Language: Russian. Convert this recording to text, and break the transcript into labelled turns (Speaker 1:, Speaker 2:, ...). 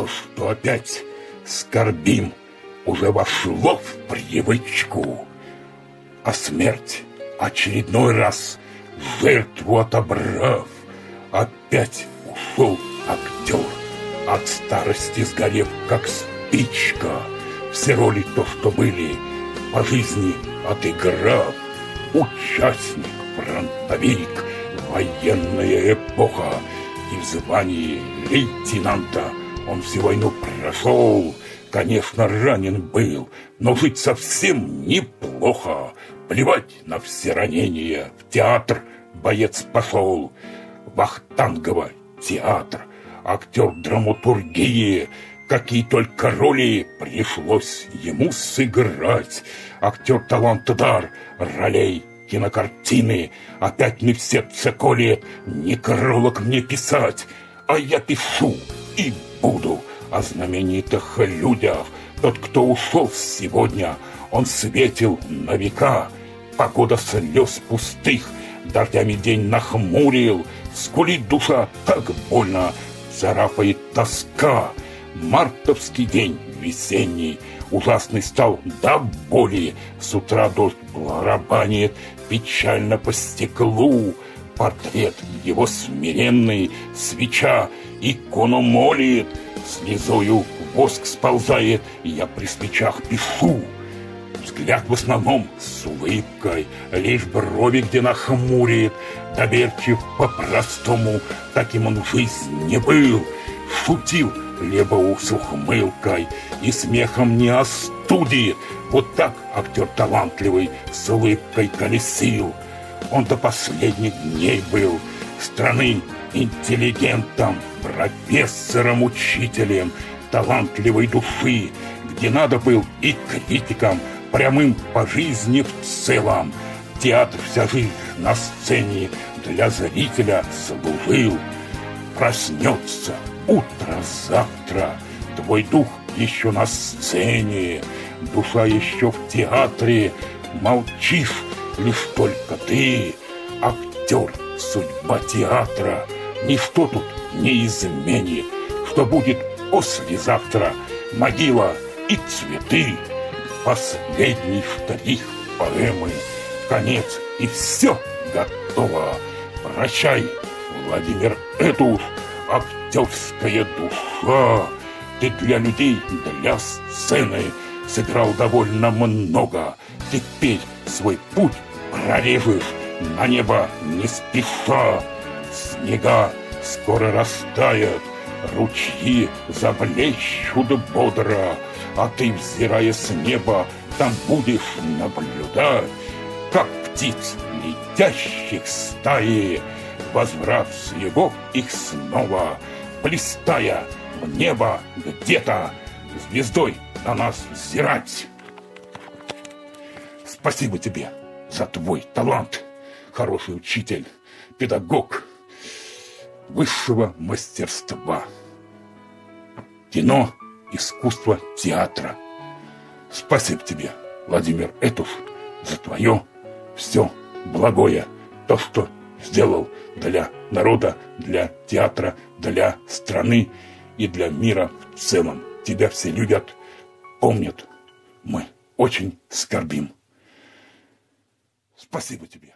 Speaker 1: То, что опять скорбим, уже вошло в привычку, а смерть очередной раз, жертву отобрав, опять ушел актер, от старости сгорев, как спичка. Все роли то, что были, по жизни отыграв. Участник, фронтовик, военная эпоха, и в звании лейтенанта он всю войну прошел. Конечно, ранен был, но жить совсем неплохо. Плевать на все ранения, в театр боец пошел. Вахтангова театр, актер драматургии, какие только роли пришлось ему сыграть. Актер талант и дар, ролей кинокартины, опять не в сердце колет, некролог мне писать, а я пишу и буду о знаменитых людях. Тот, кто ушел сегодня, он светил на века. Погода слез пустых дождями день нахмурил. Скулит душа так больно, царапает тоска. Мартовский день весенний ужасный стал до боли. С утра дождь барабанит печально по стеклу. Портрет его смиренный, свеча икону молит. Слезою воск сползает, я при свечах пишу. Взгляд в основном с улыбкой, лишь брови где нахмурит. Доверчив по-простому, таким он в жизни не был. Шутил либо с ухмылкой и смехом не остудит. Вот так актер талантливый с улыбкой колесил. Он до последних дней был страны интеллигентом, профессором, учителем талантливой души, где надо был и критиком, прямым по жизни в целом. Театр вся жизнь на сцене для зрителя служил. Проснется утро завтра, твой дух еще на сцене, душа еще в театре, молчишь лишь только ты, актер, судьба театра. Ничто тут не изменит, что будет послезавтра, могила и цветы, последний штрих поэмы, конец, и все готово. Прощай, Владимир Этуш, актерская душа. Ты для людей, для сцены сыграл довольно много. Теперь свой путь прорежешь на небо не спеша. Снега скоро растают, ручьи заблещут бодро, а ты, взирая с неба, там будешь наблюдать, как птиц, летящих стаи, возврат снегов их снова, блистая в небо где-то, звездой на нас взирать. Спасибо тебе за твой талант, хороший учитель, педагог высшего мастерства. Кино, искусство театра. Спасибо тебе, Владимир Этуш, за твое все благое, то, что сделал для народа, для театра, для страны и для мира в целом. Тебя все любят, помнят. Мы очень скорбим. Спасибо тебе.